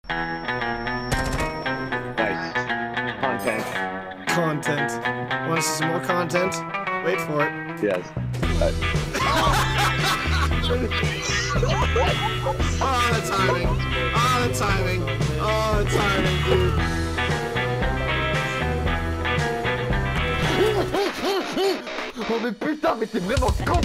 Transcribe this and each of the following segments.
Nice. Content. Content. Want to see some more content? Wait for it. Yes. Oh, the timing. Oh, the timing. Oh, the timing, dude. Oh mais putain, mais t'es vraiment con.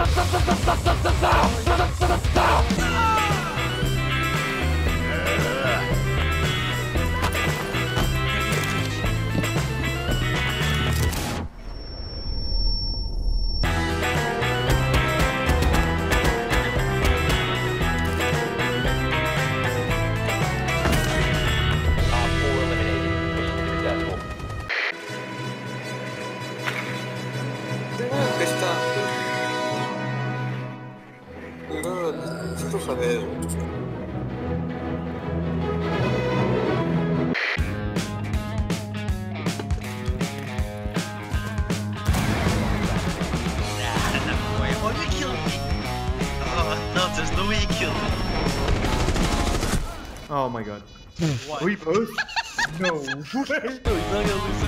Necesito saber. Why you kill me? Oh, no, there's no way you killed me. Oh my god. What? We both? No way. No, he's not gonna lose it.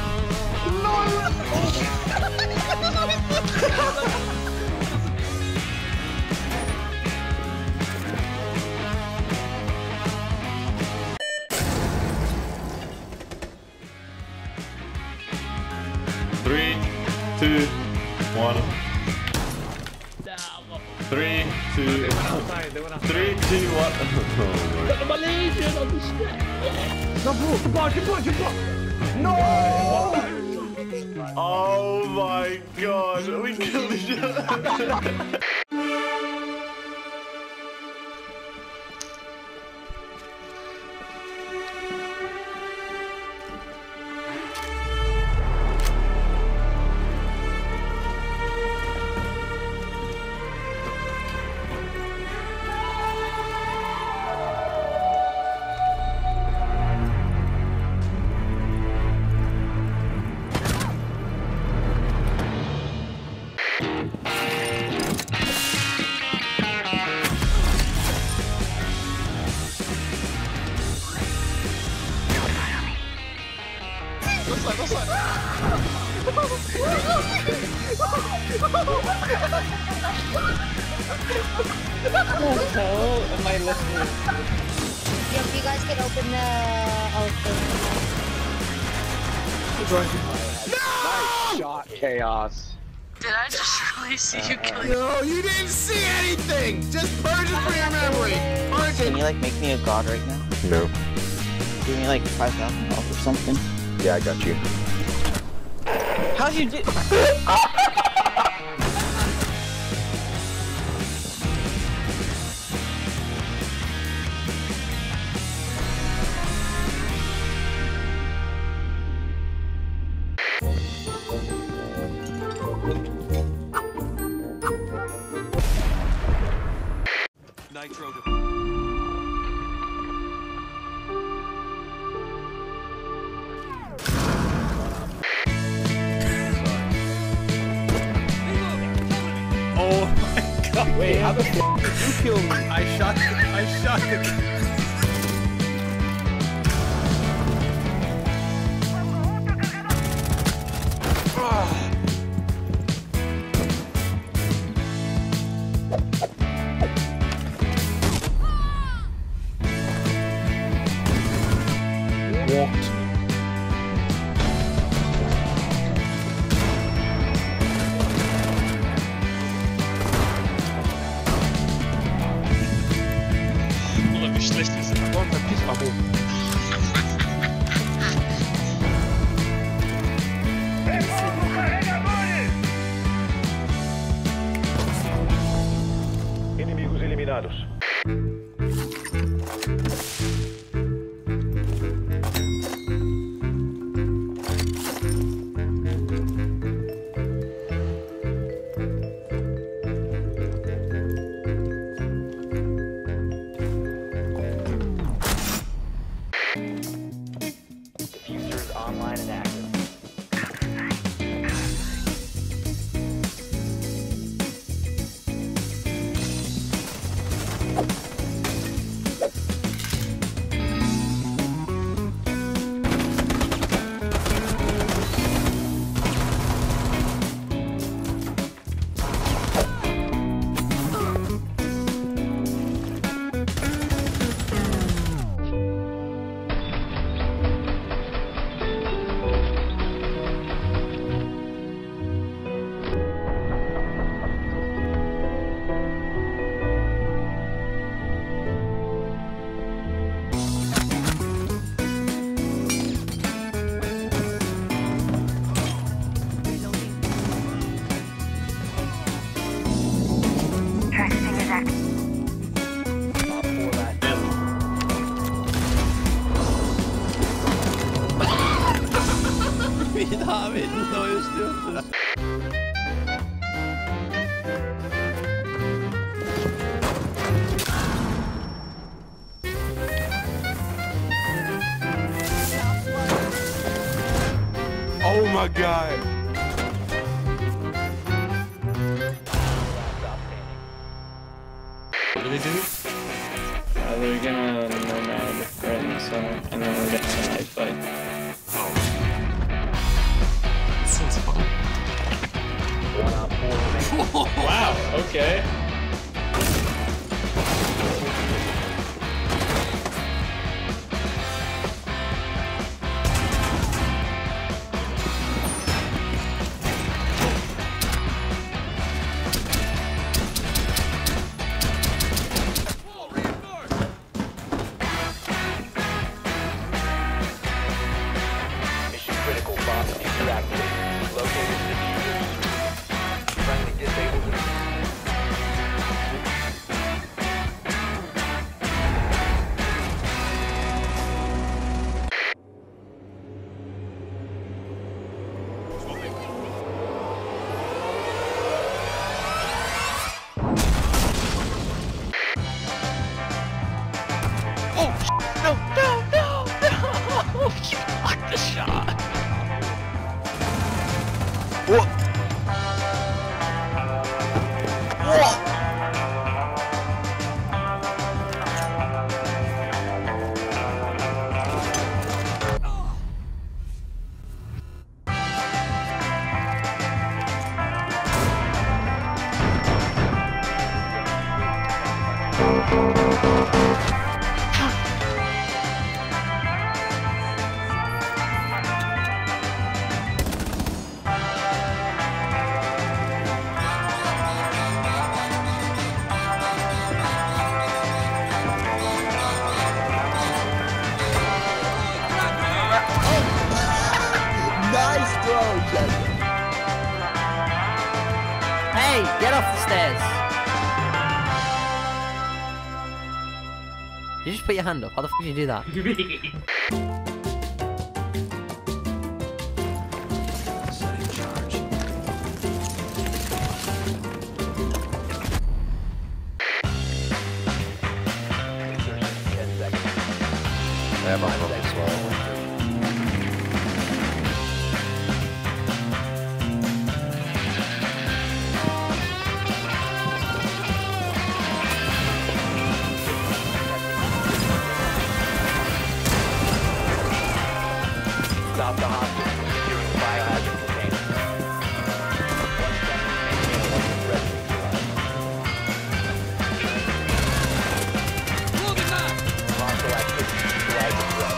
Three, two, one. 3, 2, 3, 2, 1. Oh my god, we killed each other. Am I listening? Yep, you guys can open the Nice shot, Chaos. Did I just really see you killing? No, you didn't see anything! Just purge it from your memory! Purge Can it! you like make me a god right now? No. Give me like $5,000 or something. Yeah, I got you. How'd you do? Nitro. Oh my god. Wait, how the f*** did you kill me? I shot it. Walked. Oder wie schlecht wir sind. Komm, verpiss mal hoch. Inimigos eliminados. devam edin o istiyorsunuz. Oh my god. What do they do? They're gonna nomad right in the center, and then we're gonna have a knife fight. Seems fun. Wow, okay. Hey, get off the stairs! You just put your hand up. How the f did you do that? I have a hook as well. Stop the hostage from securing the biohazard container. Hostile activity. Neutralize the threat.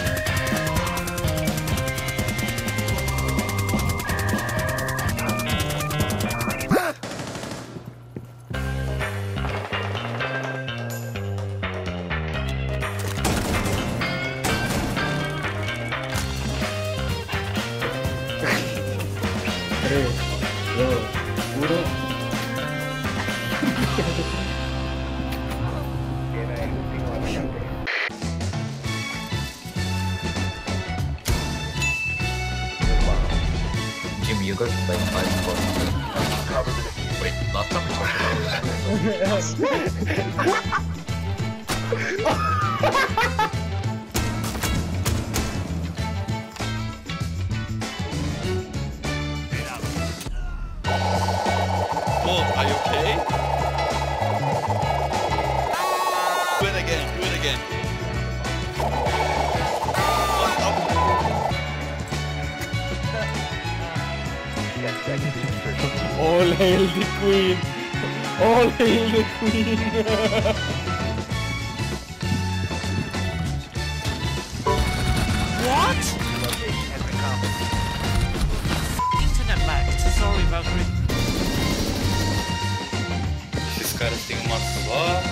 Jimmy, you got like 5 points. Wait, last time we talked about Wolf, are you okay? Do it again, do it again. All hail the queen! All hail the queen! What? Internet lag. Sorry, Valkyrie. Esses caras têm uma só.